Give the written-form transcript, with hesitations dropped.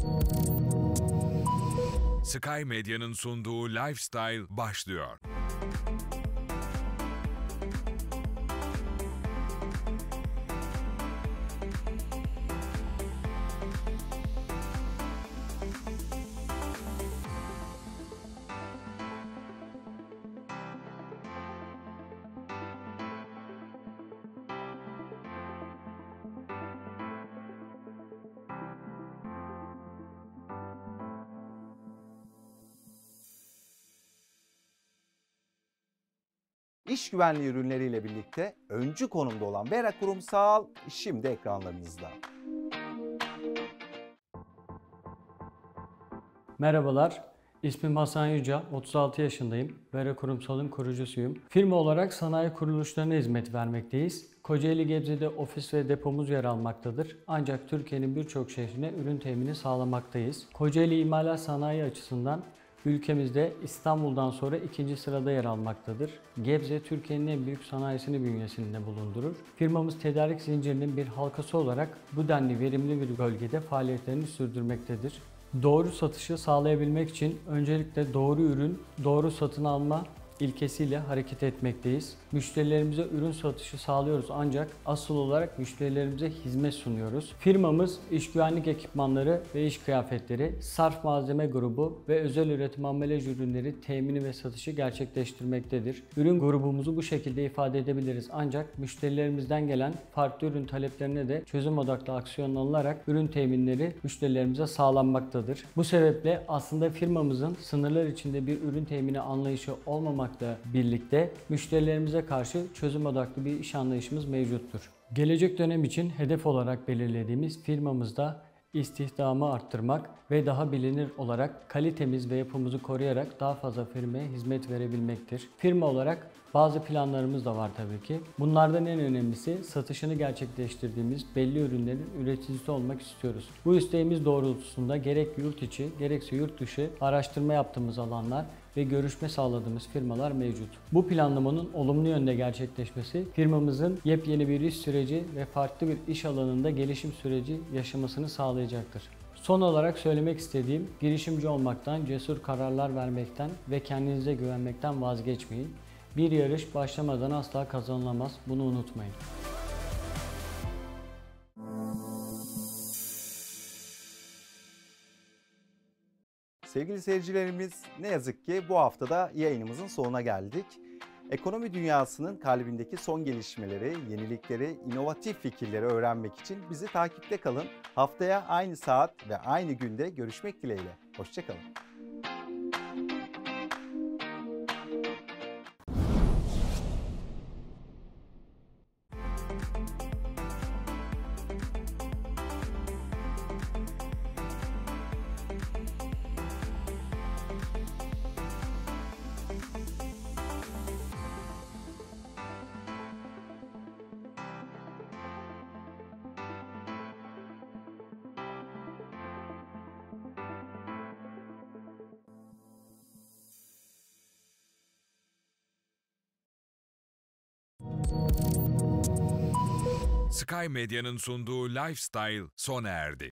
Sky Medya'nın sunduğu Lifestyle başlıyor. İş güvenliği ürünleriyle birlikte öncü konumda olan Vera Kurumsal şimdi ekranlarınızda. Merhabalar, ismim Hasan Yüce, 36 yaşındayım. Vera Kurumsal'ın kurucusuyum. Firma olarak sanayi kuruluşlarına hizmet vermekteyiz. Kocaeli Gebze'de ofis ve depomuz yer almaktadır. Ancak Türkiye'nin birçok şehrine ürün temini sağlamaktayız. Kocaeli imalat sanayi açısından ülkemizde İstanbul'dan sonra ikinci sırada yer almaktadır. Gebze, Türkiye'nin en büyük sanayisini bünyesinde bulundurur. Firmamız tedarik zincirinin bir halkası olarak bu denli verimli bir bölgede faaliyetlerini sürdürmektedir. Doğru satışı sağlayabilmek için öncelikle doğru ürün, doğru satın alma ilkesiyle hareket etmekteyiz. Müşterilerimize ürün satışı sağlıyoruz ancak asıl olarak müşterilerimize hizmet sunuyoruz. Firmamız iş güvenlik ekipmanları ve iş kıyafetleri, sarf malzeme grubu ve özel üretim ambalaj ürünleri temini ve satışı gerçekleştirmektedir. Ürün grubumuzu bu şekilde ifade edebiliriz ancak müşterilerimizden gelen farklı ürün taleplerine de çözüm odaklı aksiyon alınarak ürün teminleri müşterilerimize sağlanmaktadır. Bu sebeple aslında firmamızın sınırlar içinde bir ürün temini anlayışı olmamakla birlikte müşterilerimize karşı çözüm odaklı bir iş anlayışımız mevcuttur. Gelecek dönem için hedef olarak belirlediğimiz firmamızda istihdamı arttırmak ve daha bilinir olarak kalitemiz ve yapımızı koruyarak daha fazla firmaya hizmet verebilmektir. Firma olarak bazı planlarımız da var tabii ki. Bunlardan en önemlisi satışını gerçekleştirdiğimiz belli ürünlerin üreticisi olmak istiyoruz. Bu isteğimiz doğrultusunda gerek yurt içi gerekse yurt dışı araştırma yaptığımız alanlar ve görüşme sağladığımız firmalar mevcut. Bu planlamanın olumlu yönde gerçekleşmesi firmamızın yepyeni bir iş süreci ve farklı bir iş alanında gelişim süreci yaşamasını sağlayacaktır. Son olarak söylemek istediğim, girişimci olmaktan, cesur kararlar vermekten ve kendinize güvenmekten vazgeçmeyin. Bir yarış başlamadan asla kazanılamaz. Bunu unutmayın. Sevgili seyircilerimiz, ne yazık ki bu haftada yayınımızın sonuna geldik. Ekonomi dünyasının kalbindeki son gelişmeleri, yenilikleri, inovatif fikirleri öğrenmek için bizi takipte kalın. Haftaya aynı saat ve aynı günde görüşmek dileğiyle. Hoşça kalın. Sky Medya'nın sunduğu Lifestyle sona erdi.